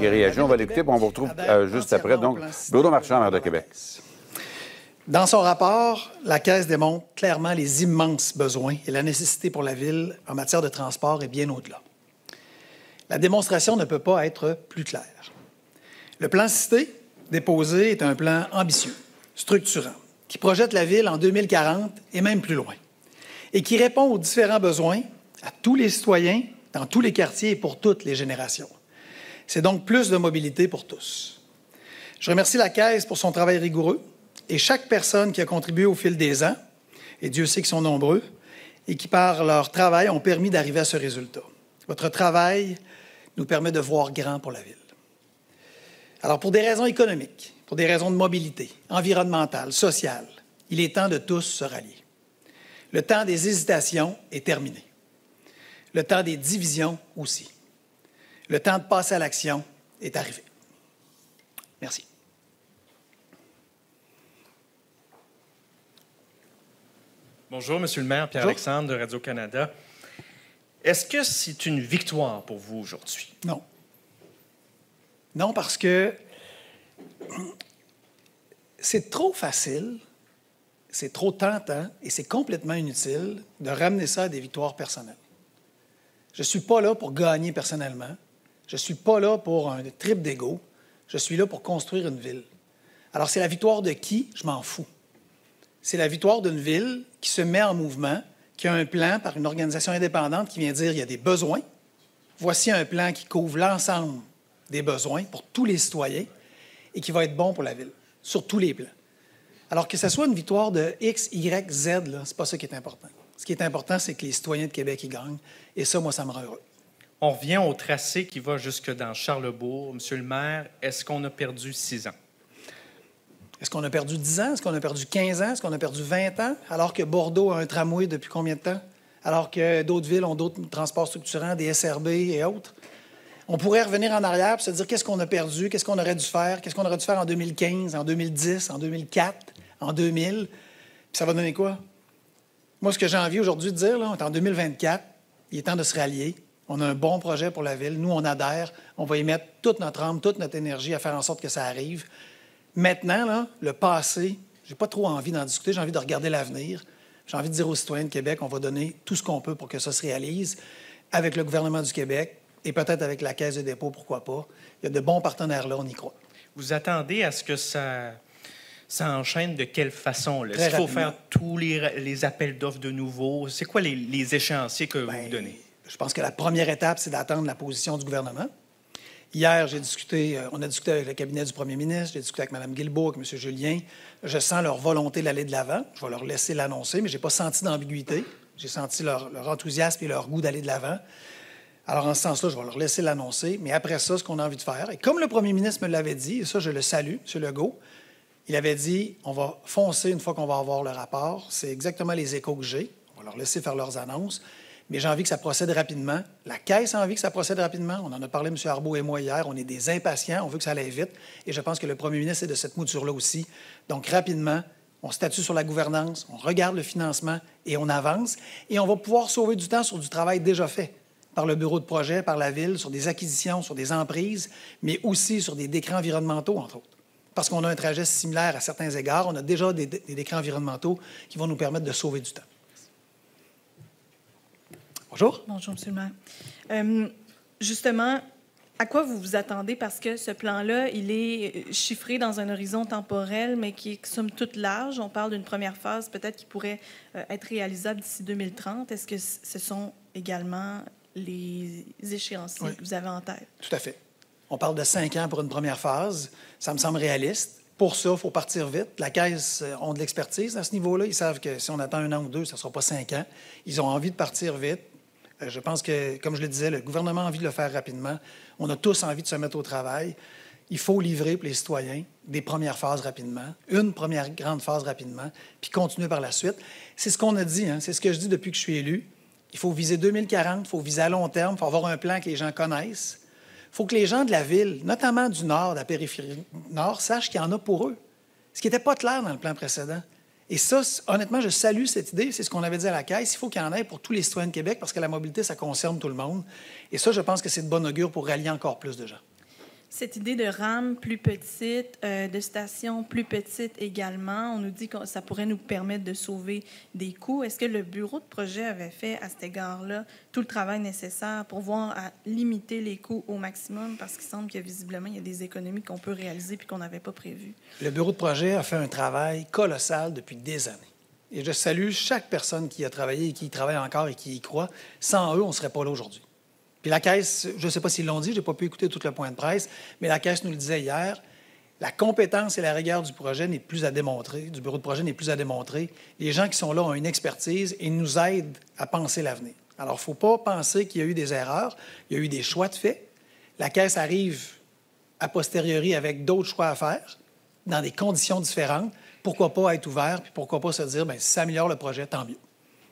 qui réagit. On va l'écouter, puis on vous retrouve juste après. Donc, Bruno Marchand, maire de Québec. Dans son rapport, la Caisse démontre clairement les immenses besoins et la nécessité pour la Ville en matière de transport et bien au-delà. La démonstration ne peut pas être plus claire. Le plan cité déposé est un plan ambitieux, structurant, qui projette la Ville en 2040 et même plus loin, et qui répond aux différents besoins à tous les citoyens, dans tous les quartiers et pour toutes les générations. C'est donc plus de mobilité pour tous. Je remercie la Caisse pour son travail rigoureux et chaque personne qui a contribué au fil des ans, et Dieu sait qu'ils sont nombreux, et qui, par leur travail, ont permis d'arriver à ce résultat. Votre travail nous permet de voir grand pour la Ville. Alors, pour des raisons économiques, pour des raisons de mobilité, environnementale, sociale, il est temps de tous se rallier. Le temps des hésitations est terminé. Le temps des divisions aussi. Le temps de passer à l'action est arrivé. Merci. Bonjour, Monsieur le maire, Pierre-Alexandre de Radio-Canada. Est-ce que c'est une victoire pour vous aujourd'hui? Non. Non, parce que c'est trop facile, c'est trop tentant et c'est complètement inutile de ramener ça à des victoires personnelles. Je ne suis pas là pour gagner personnellement. Je ne suis pas là pour un trip d'ego. Je suis là pour construire une ville. Alors, c'est la victoire de qui? Je m'en fous. C'est la victoire d'une ville qui se met en mouvement, qui a un plan par une organisation indépendante qui vient dire qu'il y a des besoins. Voici un plan qui couvre l'ensemble des besoins pour tous les citoyens et qui va être bon pour la ville, sur tous les plans. Alors que ce soit une victoire de X, Y, Z, ce n'est pas ça qui est important. Ce qui est important, c'est que les citoyens de Québec y gagnent. Et ça, moi, ça me rend heureux. On revient au tracé qui va jusque dans Charlesbourg. Monsieur le maire, est-ce qu'on a perdu 6 ans? Est-ce qu'on a perdu 10 ans? Est-ce qu'on a perdu 15 ans? Est-ce qu'on a perdu 20 ans? Alors que Bordeaux a un tramway depuis combien de temps? Alors que d'autres villes ont d'autres transports structurants, des SRB et autres? On pourrait revenir en arrière et se dire qu'est-ce qu'on a perdu, qu'est-ce qu'on aurait dû faire, qu'est-ce qu'on aurait dû faire en 2015, en 2010, en 2004, en 2000. Puis ça va donner quoi? Moi, ce que j'ai envie aujourd'hui de dire, là, on est en 2024, il est temps de se rallier. On a un bon projet pour la Ville. Nous, on adhère. On va y mettre toute notre âme, toute notre énergie à faire en sorte que ça arrive. Maintenant, là, le passé, j'ai pas trop envie d'en discuter. J'ai envie de regarder l'avenir. J'ai envie de dire aux citoyens de Québec, on va donner tout ce qu'on peut pour que ça se réalise avec le gouvernement du Québec et peut-être avec la Caisse de dépôt, pourquoi pas. Il y a de bons partenaires là, on y croit. Vous attendez à ce que ça enchaîne de quelle façon? Est-ce qu'il faut faire tous les appels d'offres de nouveau? C'est quoi les échéanciers que vous donnez? Je pense que la première étape, c'est d'attendre la position du gouvernement. Hier, on a discuté avec le cabinet du premier ministre, j'ai discuté avec Mme Guilbeault, avec M. Julien. Je sens leur volonté d'aller de l'avant. Je vais leur laisser l'annoncer, mais je n'ai pas senti d'ambiguïté. J'ai senti leur enthousiasme et leur goût d'aller de l'avant. Alors, en ce sens-là, je vais leur laisser l'annoncer. Mais après ça, ce qu'on a envie de faire, et comme le premier ministre me l'avait dit, et ça, je le salue, M. Legault, il avait dit, on va foncer une fois qu'on va avoir le rapport. C'est exactement les échos que j'ai. On va leur laisser faire leurs annonces. Mais j'ai envie que ça procède rapidement. La Caisse a envie que ça procède rapidement. On en a parlé, M. Arbeau et moi, hier. On est des impatients. On veut que ça aille vite. Et je pense que le premier ministre est de cette mouture-là aussi. Donc, rapidement, on statue sur la gouvernance, on regarde le financement et on avance. Et on va pouvoir sauver du temps sur du travail déjà fait par le bureau de projet, par la Ville, sur des acquisitions, sur des emprises, mais aussi sur des décrets environnementaux, entre autres. Parce qu'on a un trajet similaire à certains égards. On a déjà des décrets environnementaux qui vont nous permettre de sauver du temps. Bonjour. Bonjour, M. le maire. Justement, à quoi vous vous attendez? Parce que ce plan-là, il est chiffré dans un horizon temporel, mais qui est somme toute large. On parle d'une première phase, peut-être qui pourrait être réalisable d'ici 2030. Est-ce que ce sont également les échéanciers que vous avez en tête? Tout à fait. On parle de 5 ans pour une première phase. Ça me semble réaliste. Pour ça, il faut partir vite. La Caisse ont de l'expertise à ce niveau-là. Ils savent que si on attend 1 an ou 2, ça ne sera pas 5 ans. Ils ont envie de partir vite. Je pense que, comme je le disais, le gouvernement a envie de le faire rapidement. On a tous envie de se mettre au travail. Il faut livrer pour les citoyens des premières phases rapidement, une première grande phase rapidement, puis continuer par la suite. C'est ce qu'on a dit, hein? C'est ce que je dis depuis que je suis élu. Il faut viser 2040, il faut viser à long terme, il faut avoir un plan que les gens connaissent. Il faut que les gens de la ville, notamment du Nord, de la périphérie Nord, sachent qu'il y en a pour eux. Ce qui n'était pas clair dans le plan précédent. Et ça, honnêtement, je salue cette idée. C'est ce qu'on avait dit à la Caisse. Il faut qu'il y en ait pour tous les citoyens de Québec parce que la mobilité, ça concerne tout le monde. Et ça, je pense que c'est de bon augure pour rallier encore plus de gens. Cette idée de rames plus petites, de stations plus petites également, on nous dit que ça pourrait nous permettre de sauver des coûts. Est-ce que le bureau de projet avait fait à cet égard-là tout le travail nécessaire pour voir à limiter les coûts au maximum? Parce qu'il semble que visiblement, il y a des économies qu'on peut réaliser puis qu'on n'avait pas prévues. Le bureau de projet a fait un travail colossal depuis des années. Et je salue chaque personne qui a travaillé et qui y travaille encore et qui y croit. Sans eux, on ne serait pas là aujourd'hui. Puis la Caisse, je ne sais pas s'ils l'ont dit, je n'ai pas pu écouter tout le point de presse, mais la Caisse nous le disait hier, la compétence et la rigueur du projet n'est plus à démontrer, du bureau de projet n'est plus à démontrer. Les gens qui sont là ont une expertise et nous aident à penser l'avenir. Alors, il ne faut pas penser qu'il y a eu des erreurs, il y a eu des choix de fait. La Caisse arrive a posteriori avec d'autres choix à faire, dans des conditions différentes. Pourquoi pas être ouvert, puis pourquoi pas se dire, bien, si ça améliore le projet, tant mieux.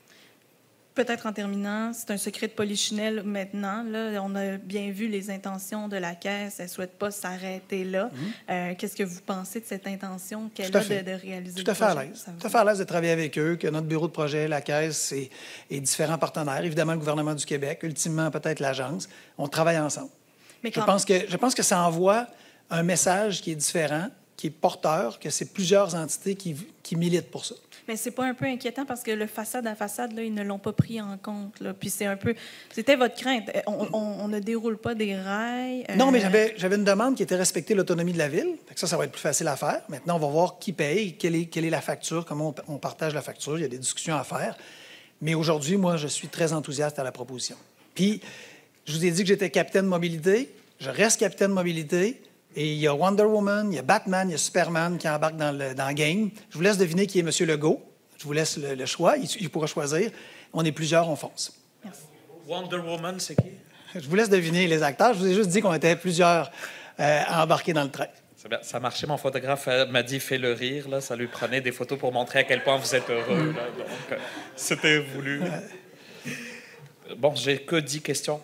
Peut-être en terminant, c'est un secret de polichinelle maintenant. Là, on a bien vu les intentions de la Caisse. Elle ne souhaite pas s'arrêter là. Qu'est-ce que vous pensez de cette intention qu'elle a de réaliser Tout à fait à l'aise. Tout à fait à l'aise de travailler avec eux, que notre bureau de projet, la Caisse et différents partenaires, évidemment le gouvernement du Québec, ultimement peut-être l'Agence, on travaille ensemble. Mais je pense que ça envoie un message qui est différent, qui est porteur, que c'est plusieurs entités qui militent pour ça. Mais c'est pas un peu inquiétant parce que le façade à façade, là, ils ne l'ont pas pris en compte. Là. Puis c'est un peu... C'était votre crainte. On ne déroule pas des rails. Non, mais j'avais une demande qui était respecter l'autonomie de la ville. Ça va être plus facile à faire. Maintenant, on va voir qui paye, quelle est la facture, comment on partage la facture. Il y a des discussions à faire. Mais aujourd'hui, moi, je suis très enthousiaste à la proposition. Puis, je vous ai dit que j'étais capitaine de mobilité. Je reste capitaine de mobilité. Et il y a Wonder Woman, il y a Batman, il y a Superman qui embarquent dans le game. Je vous laisse deviner qui est M. Legault. Je vous laisse le choix. Il pourra choisir. On est plusieurs, on fonce. Merci. Wonder Woman, c'est qui? Je vous laisse deviner les acteurs. Je vous ai juste dit qu'on était plusieurs embarqués dans le train. Ça marchait. Mon photographe m'a dit « fais le rire ». Là. Ça lui prenait des photos pour montrer à quel point vous êtes heureux. Là. Donc, c'était voulu. Bon, j'ai que 10 questions.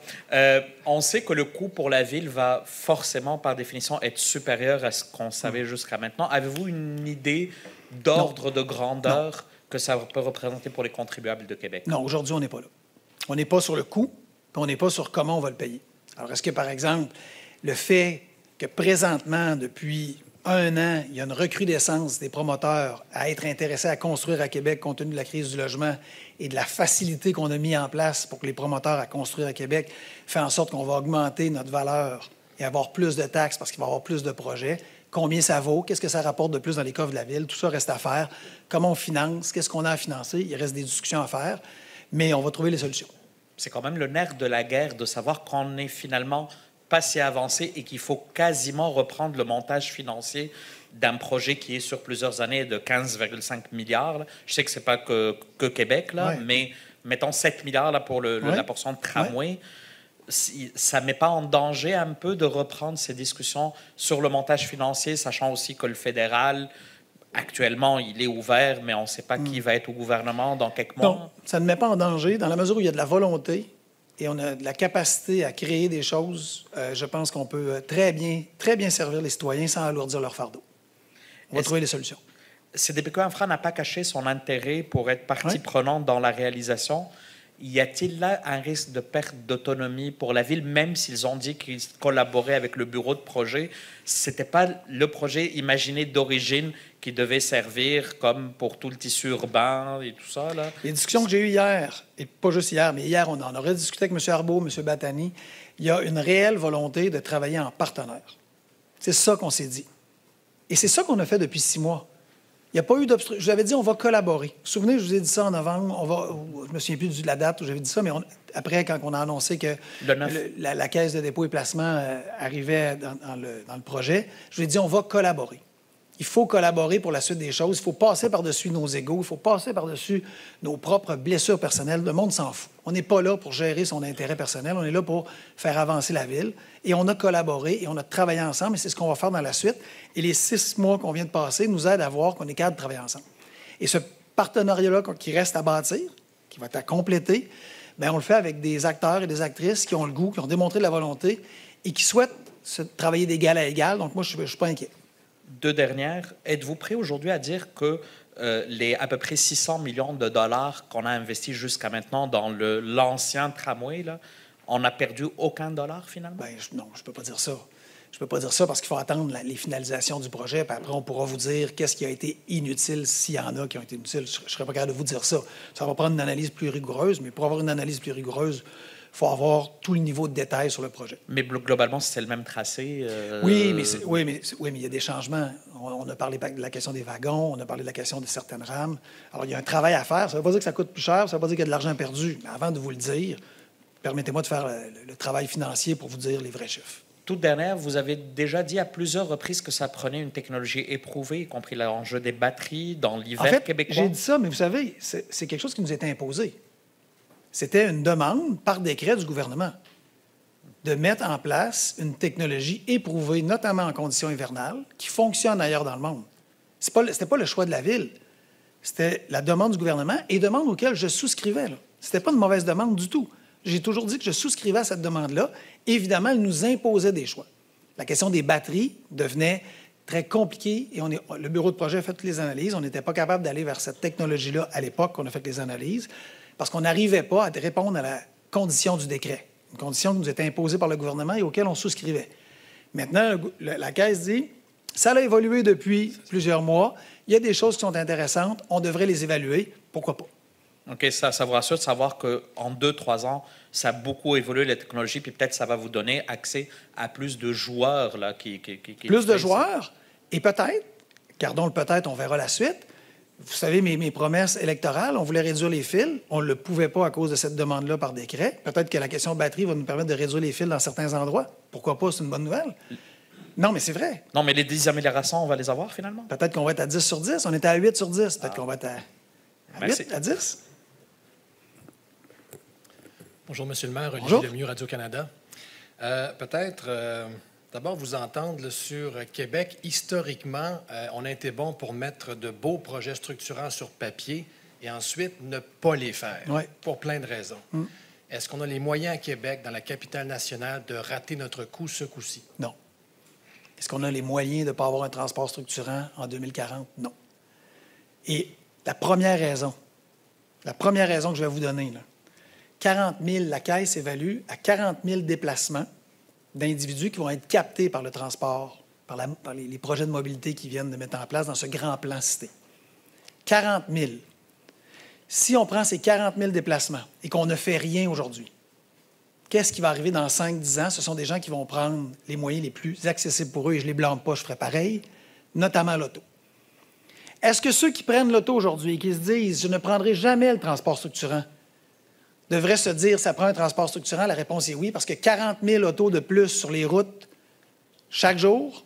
On sait que le coût pour la ville va forcément, par définition, être supérieur à ce qu'on savait jusqu'à maintenant. Avez-vous une idée d'ordre de grandeur que ça peut représenter pour les contribuables de Québec? Non, aujourd'hui, on n'est pas là. On n'est pas sur le coût, puis on n'est pas sur comment on va le payer. Alors, est-ce que, par exemple, le fait que présentement, depuis 1 an, il y a une recrudescence des promoteurs à être intéressés à construire à Québec compte tenu de la crise du logement et de la facilité qu'on a mis en place pour que les promoteurs à construire à Québec fait en sorte qu'on va augmenter notre valeur et avoir plus de taxes parce qu'il va y avoir plus de projets. Combien ça vaut? Qu'est-ce que ça rapporte de plus dans les coffres de la ville? Tout ça reste à faire. Comment on finance? Qu'est-ce qu'on a à financer? Il reste des discussions à faire, mais on va trouver les solutions. C'est quand même le nerf de la guerre de savoir qu'on est finalement pas si avancé et qu'il faut quasiment reprendre le montage financier d'un projet qui est sur plusieurs années de 15,5 milliards. Là. Je sais que ce n'est pas que Québec, là, mais mettons 7 milliards là, pour la portion de tramway. Ça ne met pas en danger un peu de reprendre ces discussions sur le montage financier, sachant aussi que le fédéral, actuellement, il est ouvert, mais on ne sait pas qui va être au gouvernement dans quelques mois? Non, ça ne met pas en danger dans la mesure où il y a de la volonté et on a de la capacité à créer des choses. Je pense qu'on peut très bien servir les citoyens sans alourdir leur fardeau. On va trouver les solutions. CDPQ Infra n'a pas caché son intérêt pour être partie prenante dans la réalisation. Y a-t-il là un risque de perte d'autonomie pour la ville, même s'ils ont dit qu'ils collaboraient avec le bureau de projet? Ce n'était pas le projet imaginé d'origine qui devait servir comme pour tout le tissu urbain et tout ça, là? Les discussions que j'ai eues hier, et pas juste hier, mais hier, on en aurait discuté avec M. Arbeau, M. Batani, il y a une réelle volonté de travailler en partenaire. C'est ça qu'on s'est dit. Et c'est ça qu'on a fait depuis 6 mois. Il n'y a pas eu d'obstruction. Je vous avais dit, on va collaborer. Vous vous souvenez, je vous ai dit ça en novembre. Je ne me souviens plus de la date où j'avais dit ça, mais après, quand on a annoncé que la Caisse de dépôt et placement arrivait dans le projet, je vous ai dit, on va collaborer. Il faut collaborer pour la suite des choses. Il faut passer par-dessus nos égos. Il faut passer par-dessus nos propres blessures personnelles. Le monde s'en fout. On n'est pas là pour gérer son intérêt personnel. On est là pour faire avancer la ville. Et on a collaboré et on a travaillé ensemble. Et c'est ce qu'on va faire dans la suite. Et les 6 mois qu'on vient de passer nous aident à voir qu'on est capable de travailler ensemble. Et ce partenariat-là qui reste à bâtir, qui va être à compléter, bien, on le fait avec des acteurs et des actrices qui ont le goût, qui ont démontré de la volonté et qui souhaitent travailler d'égal à égal. Donc, moi, je ne suis pas inquiet. 2 dernières. Êtes-vous prêt aujourd'hui à dire que les à peu près 600 millions de dollars qu'on a investis jusqu'à maintenant dans l'ancien tramway, là, on n'a perdu aucun dollar finalement? Bien, non, je ne peux pas dire ça. Je ne peux pas dire ça parce qu'il faut attendre les finalisations du projet, puis après, on pourra vous dire qu'est-ce qui a été inutile, s'il y en a qui ont été inutiles. Je ne serais pas capable de vous dire ça. Ça va prendre une analyse plus rigoureuse, mais pour avoir une analyse plus rigoureuse, il faut avoir tout le niveau de détail sur le projet. Mais globalement, c'est le même tracé? Oui, mais il y a des changements. On a parlé de la question des wagons, on a parlé de la question de certaines rames. Alors, il y a un travail à faire. Ça ne veut pas dire que ça coûte plus cher, ça ne veut pas dire qu'il y a de l'argent perdu. Mais avant de vous le dire, permettez-moi de faire le travail financier pour vous dire les vrais chiffres. Toute dernière, vous avez déjà dit à plusieurs reprises que ça prenait une technologie éprouvée, y compris l'enjeu des batteries dans l'hiver québécois. J'ai dit ça, mais vous savez, c'est quelque chose qui nous était imposé. C'était une demande par décret du gouvernement de mettre en place une technologie éprouvée, notamment en conditions hivernales, qui fonctionne ailleurs dans le monde. Ce n'était pas le choix de la Ville. C'était la demande du gouvernement et demande auquel je souscrivais. Ce n'était pas une mauvaise demande du tout. J'ai toujours dit que je souscrivais à cette demande-là. Évidemment, elle nous imposait des choix. La question des batteries devenait très compliquée et le bureau de projet a fait toutes les analyses. On n'était pas capable d'aller vers cette technologie-là à l'époque qu'on a fait les analyses parce qu'on n'arrivait pas à répondre à la condition du décret, une condition qui nous était imposée par le gouvernement et auquel on souscrivait. Maintenant, la Caisse dit ça a évolué depuis plusieurs mois. Il y a des choses qui sont intéressantes. On devrait les évaluer. Pourquoi pas? OK, ça vous rassure de savoir qu'en 2-3 ans, ça a beaucoup évolué, la technologie, puis peut-être ça va vous donner accès à plus de joueurs. Là, plus de joueurs, et peut-être, gardons le peut-être, on verra la suite. Vous savez, mes promesses électorales, on voulait réduire les fils. On ne le pouvait pas à cause de cette demande-là par décret. Peut-être que la question de batterie va nous permettre de réduire les fils dans certains endroits. Pourquoi pas? C'est une bonne nouvelle. Non, mais c'est vrai. Non, mais les 10 améliorations, on va les avoir finalement? Peut-être qu'on va être à 10 sur 10. On était à 8 sur 10. Peut-être qu'on va être à 8, à 10. Bonjour, M. le maire. Olivier Lemieux, Radio-Canada. D'abord, vous entendre sur Québec. Historiquement, on a été bon pour mettre de beaux projets structurants sur papier et ensuite ne pas les faire, pour plein de raisons. Est-ce qu'on a les moyens à Québec, dans la capitale nationale, de rater notre coup ce coup-ci? Non. Est-ce qu'on a les moyens de ne pas avoir un transport structurant en 2040? Non. Et la première raison que je vais vous donner, là, 40 000, la Caisse évalue à 40 000 déplacements d'individus qui vont être captés par le transport, par les projets de mobilité qui viennent de mettre en place dans ce grand plan cité. 40 000. Si on prend ces 40 000 déplacements et qu'on ne fait rien aujourd'hui, qu'est-ce qui va arriver dans 5-10 ans? Ce sont des gens qui vont prendre les moyens les plus accessibles pour eux, et je ne les blâme pas, je ferai pareil, notamment l'auto. Est-ce que ceux qui prennent l'auto aujourd'hui et qui se disent « je ne prendrai jamais le transport structurant », devrait se dire, ça prend un transport structurant? La réponse est oui, parce que 40 000 autos de plus sur les routes chaque jour,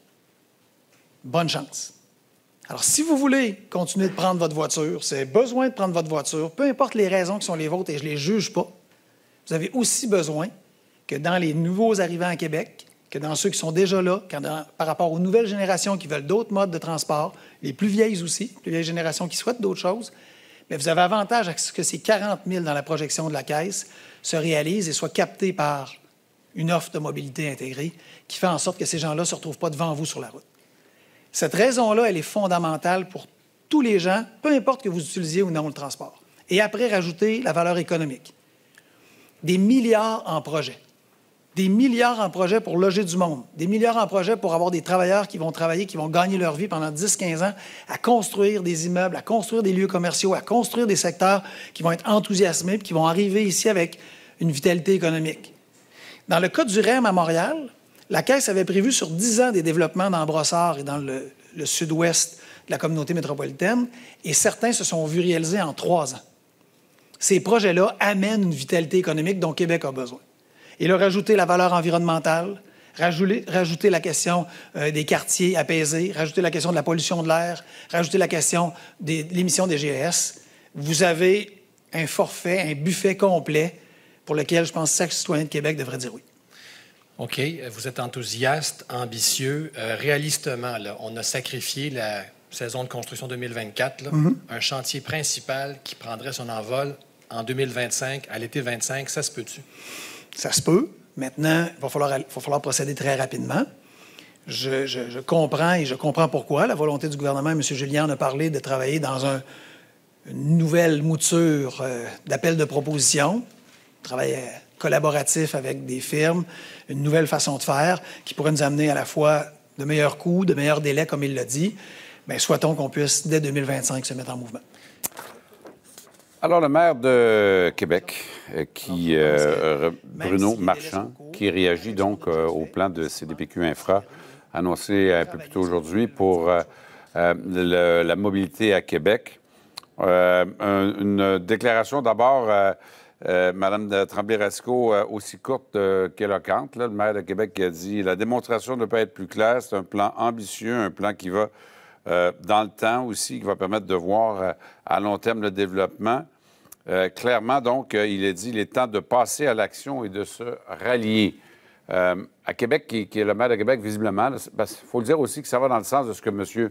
bonne chance. Alors, si vous voulez continuer de prendre votre voiture, si vous avez besoin de prendre votre voiture, peu importe les raisons qui sont les vôtres, et je ne les juge pas, vous avez aussi besoin que dans les nouveaux arrivants à Québec, que dans ceux qui sont déjà là, par rapport aux nouvelles générations qui veulent d'autres modes de transport, les plus vieilles aussi, les plus vieilles générations qui souhaitent d'autres choses, mais vous avez avantage à ce que ces 40 000 dans la projection de la Caisse se réalisent et soient captés par une offre de mobilité intégrée qui fait en sorte que ces gens-là ne se retrouvent pas devant vous sur la route. Cette raison-là, elle est fondamentale pour tous les gens, peu importe que vous utilisiez ou non le transport. Et après, rajouter la valeur économique. Des milliards en projets. Des milliards en projets pour loger du monde. Des milliards en projets pour avoir des travailleurs qui vont travailler, qui vont gagner leur vie pendant 10-15 ans à construire des immeubles, à construire des lieux commerciaux, à construire des secteurs qui vont être enthousiasmés et qui vont arriver ici avec une vitalité économique. Dans le cas du REM à Montréal, la Caisse avait prévu sur 10 ans des développements dans Brossard et dans le sud-ouest de la communauté métropolitaine, et certains se sont vus réaliser en 3 ans. Ces projets-là amènent une vitalité économique dont Québec a besoin. Et là, rajouter la valeur environnementale, rajouter la question des quartiers apaisés, rajouter la question de la pollution de l'air, rajouter la question de l'émission des GES. Vous avez un forfait, un buffet complet pour lequel je pense que chaque citoyen de Québec devrait dire oui. OK. Vous êtes enthousiaste, ambitieux. Réalistement, là, on a sacrifié la saison de construction 2024, là, un chantier principal qui prendrait son envol en 2025, à l'été 25. Ça se peut-tu? Ça se peut. Maintenant, il va falloir procéder très rapidement. Je comprends et je comprends pourquoi. La volonté du gouvernement, M. Julien en a parlé, de travailler dans une nouvelle mouture d'appel de proposition. Travailler collaboratif avec des firmes, une nouvelle façon de faire qui pourrait nous amener à la fois de meilleurs coûts, de meilleurs délais, comme il l'a dit. Bien, souhaitons qu'on puisse, dès 2025, se mettre en mouvement. Alors, le maire de Québec, Bruno Marchand, qui réagit donc au plan de CDPQ Infra, annoncé un peu plus tôt aujourd'hui pour la mobilité à Québec. Une déclaration d'abord, Mme Tremblay-Rasco, aussi courte qu'éloquente. Le maire de Québec qui a dit « La démonstration ne peut être plus claire. C'est un plan ambitieux, un plan qui va dans le temps aussi, qui va permettre de voir à long terme le développement. » Clairement, donc, il a dit il est temps de passer à l'action et de se rallier. À Québec, qui est le maire de Québec, visiblement, il faut le dire aussi que ça va dans le sens de ce que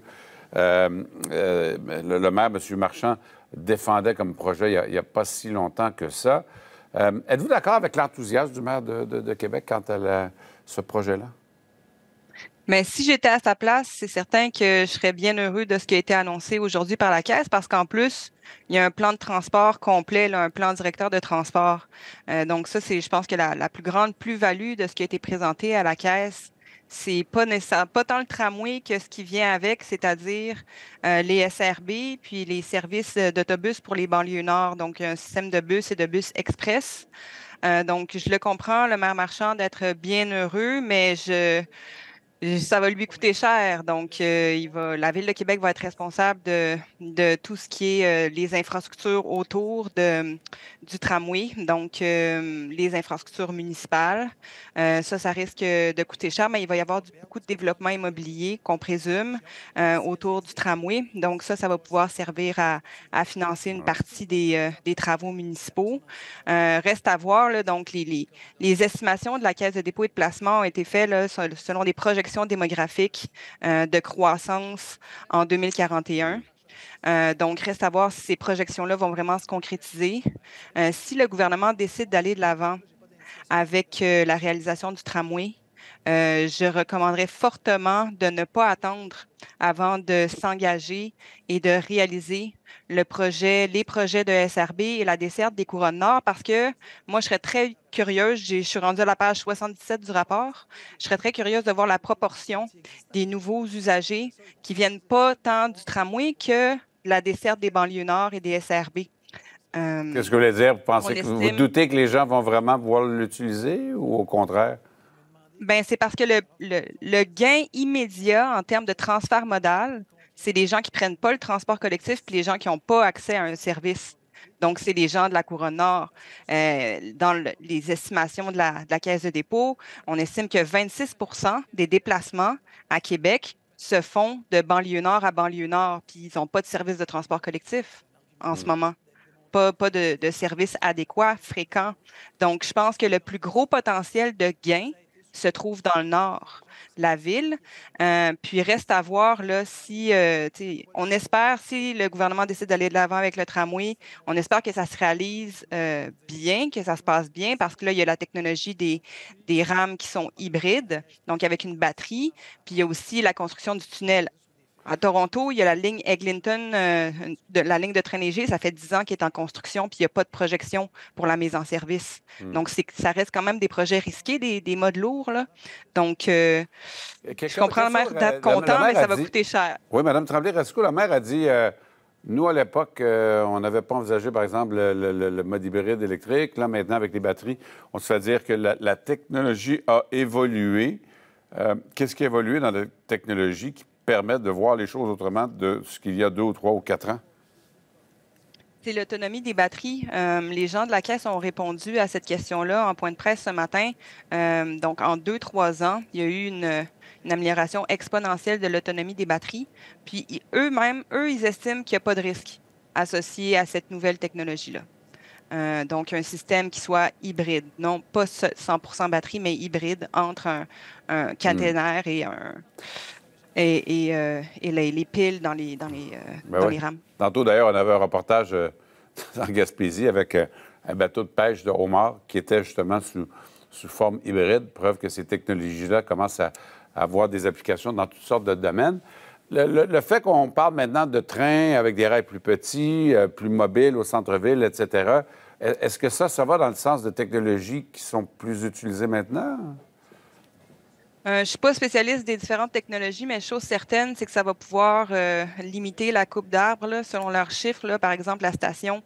le maire, M. Marchand, défendait comme projet il n'y a pas si longtemps que ça. Êtes-vous d'accord avec l'enthousiasme du maire de Québec quant à ce projet-là? Mais si j'étais à sa place, c'est certain que je serais bien heureux de ce qui a été annoncé aujourd'hui par la Caisse parce qu'en plus, il y a un plan de transport complet, là, un plan directeur de transport. Donc ça, c'est, je pense que la plus grande plus-value de ce qui a été présenté à la Caisse, c'est pas tant le tramway que ce qui vient avec, c'est-à-dire les SRB puis les services d'autobus pour les banlieues nord, donc un système de bus et de bus express. Donc, je le comprends, le maire Marchand, d'être bien heureux, mais ça va lui coûter cher. Donc, la Ville de Québec va être responsable de tout ce qui est les infrastructures autour du tramway, donc les infrastructures municipales. Ça risque de coûter cher, mais il va y avoir beaucoup de développement immobilier qu'on présume autour du tramway. Donc, ça va pouvoir servir à financer une partie des travaux municipaux. Reste à voir, là, donc, les estimations de la Caisse de dépôt et de placement ont été faites là, selon des projections démographiques de croissance en 2041. Donc, reste à voir si ces projections-là vont vraiment se concrétiser. Si le gouvernement décide d'aller de l'avant avec la réalisation du tramway, je recommanderais fortement de ne pas attendre avant de s'engager et de réaliser les projets de SRB et la desserte des couronnes nord parce que moi, je serais très curieuse, je suis rendue à la page 77 du rapport, je serais très curieuse de voir la proportion des nouveaux usagers qui viennent pas tant du tramway que la desserte des banlieues nord et des SRB. Qu'est-ce que vous voulez dire? Vous doutez que les gens vont vraiment pouvoir l'utiliser ou au contraire? Bien, c'est parce que le gain immédiat en termes de transfert modal, c'est les gens qui ne prennent pas le transport collectif puis les gens qui n'ont pas accès à un service. Donc, c'est les gens de la Couronne Nord. Dans les estimations de la Caisse de dépôt, on estime que 26 des déplacements à Québec se font de banlieue nord à banlieue nord, puis ils n'ont pas de service de transport collectif en ce moment. Pas de service adéquat, fréquent. Donc, je pense que le plus gros potentiel de gain se trouve dans le nord de la ville. Puis reste à voir là, si, on espère, si le gouvernement décide d'aller de l'avant avec le tramway, on espère que ça se réalise bien, que ça se passe bien, parce que là, il y a la technologie des rames qui sont hybrides, donc avec une batterie, puis il y a aussi la construction du tunnel. À Toronto, il y a la ligne Eglinton, la ligne de train léger, ça fait 10 ans qu'elle est en construction, puis il n'y a pas de projection pour la mise en service. Donc, ça reste quand même des projets risqués, des modes lourds. Là. Donc, je comprends le maire d'être content, mais ça va coûter cher. Oui, Mme Tremblay-Rasco, la maire a dit, nous, à l'époque, on n'avait pas envisagé, par exemple, le mode hybride électrique. Là, maintenant, avec les batteries, on se fait dire que la technologie a évolué. Qu'est-ce qui a évolué dans la technologie qui permettre de voir les choses autrement de ce qu'il y a 2 ou 3 ou 4 ans? C'est l'autonomie des batteries. Les gens de la Caisse ont répondu à cette question-là en point de presse ce matin. Donc, en 2-3 ans, il y a eu une amélioration exponentielle de l'autonomie des batteries. Puis, eux, ils estiment qu'il n'y a pas de risque associé à cette nouvelle technologie-là. Donc, un système qui soit hybride. Non pas 100% batterie, mais hybride entre un caténaire et les piles dans les rames. Tantôt, d'ailleurs, on avait un reportage en Gaspésie avec un bateau de pêche de homard qui était justement sous forme hybride, preuve que ces technologies-là commencent à avoir des applications dans toutes sortes de domaines. Le fait qu'on parle maintenant de trains avec des rails plus petits, plus mobiles au centre-ville, etc., Est-ce que ça va dans le sens de technologies qui sont plus utilisées maintenant? Je ne suis pas spécialiste des différentes technologies, mais chose certaine, c'est que ça va pouvoir limiter la coupe d'arbres, là, selon leurs chiffres. Là, par exemple, la station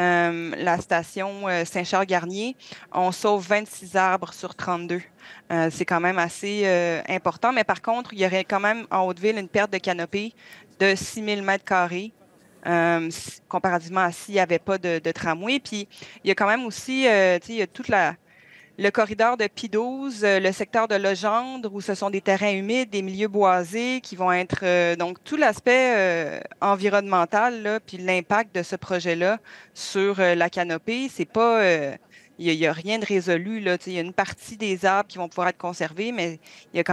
Saint-Charles-Garnier, on sauve 26 arbres sur 32. C'est quand même assez important, mais par contre, il y aurait quand même en Haute-Ville une perte de canopée de 6 000 mètres carrés. Comparativement à s'il n'y avait pas de tramway. Puis, il y a quand même aussi, il y a toute le corridor de Pie-12, le secteur de Legendre, où ce sont des terrains humides, des milieux boisés qui vont être... donc, tout l'aspect environnemental, là, puis l'impact de ce projet-là sur la canopée, c'est pas... il n'y a rien de résolu, là. Il y a une partie des arbres qui vont pouvoir être conservés, mais il y a quand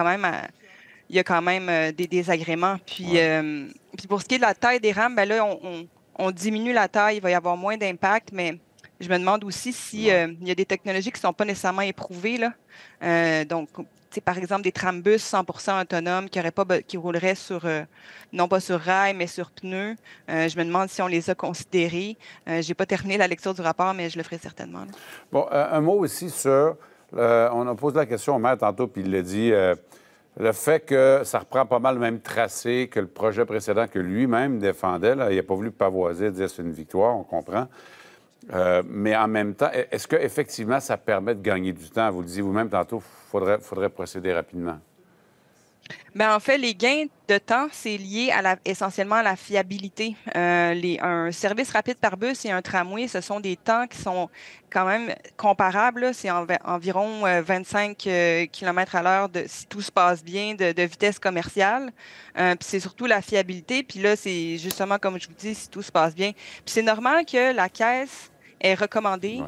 même... des désagréments. Puis, puis pour ce qui est de la taille des rames, ben là, on diminue la taille, il va y avoir moins d'impact, mais je me demande aussi s'il y a des technologies qui ne sont pas nécessairement éprouvées, là. Donc, par exemple, des trambus 100% autonomes qui rouleraient non pas sur rail, mais sur pneus. Je me demande si on les a considérés. Je n'ai pas terminé la lecture du rapport, mais je le ferai certainement, là. Bon, un mot aussi sur... on a posé la question au maire tantôt, puis il l'a dit... le fait que ça reprend pas mal le même tracé que le projet précédent que lui-même défendait, là, il n'a pas voulu pavoiser, dire c'est une victoire, on comprend. Mais en même temps, est-ce qu'effectivement, ça permet de gagner du temps? Vous le disiez vous-même tantôt, il faudrait procéder rapidement. Bien, en fait, les gains de temps, c'est lié essentiellement à la fiabilité. Un service rapide par bus et un tramway, ce sont des temps qui sont quand même comparables. C'est environ 25 km à l'heure si tout se passe bien de vitesse commerciale. Puis c'est surtout la fiabilité. Puis là, c'est justement, comme je vous dis, si tout se passe bien. Puis c'est normal que la Caisse est recommandé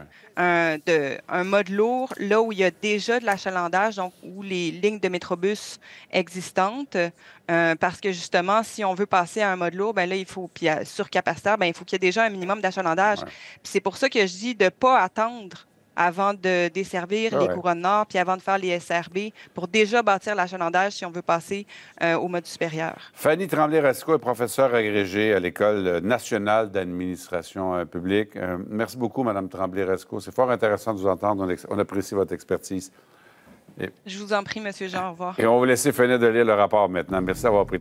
un mode lourd là où il y a déjà de l'achalandage, donc où les lignes de métrobus existantes, parce que justement, si on veut passer à un mode lourd, ben là, il faut, puis surcapacitaire, ben il faut qu'il y ait déjà un minimum d'achalandage. Puis c'est pour ça que je dis de ne pas attendre avant de desservir les couronnes nord, puis avant de faire les SRB, pour déjà bâtir l'achalandage si on veut passer au mode supérieur. Fanny Tremblay-Racicot est professeure agrégée à l'École nationale d'administration publique. Merci beaucoup, Mme Tremblay-Racicot. C'est fort intéressant de vous entendre. On apprécie votre expertise. Je vous en prie, M. Jean. Au revoir. Et on va vous laisser finir de lire le rapport maintenant. Merci d'avoir pris